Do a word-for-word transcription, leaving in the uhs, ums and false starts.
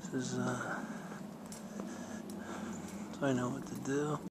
This is, uh, so I know what to do.